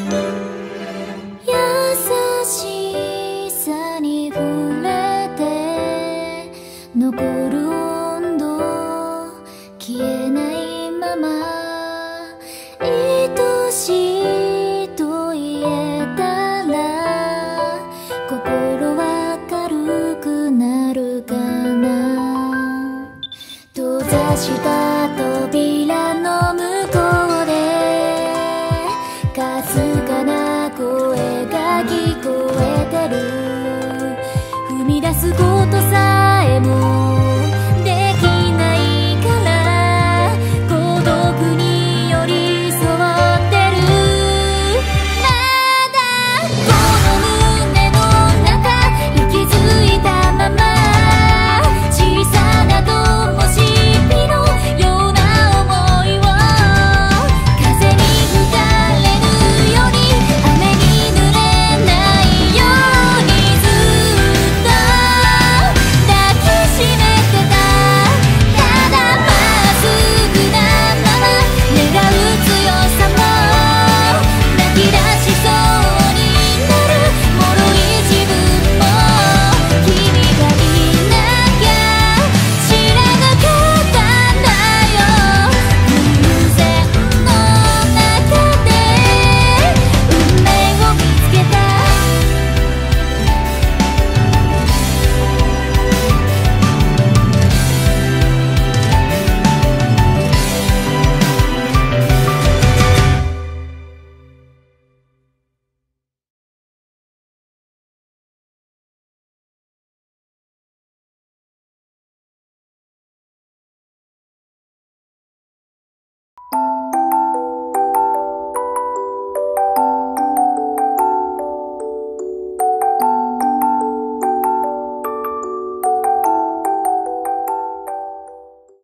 優しさに触れて残る温度消えないまま愛しいと言えたら心は軽くなるかな。閉ざした扉の向こうでかすかな声が聞こえてる。踏み出すことさえも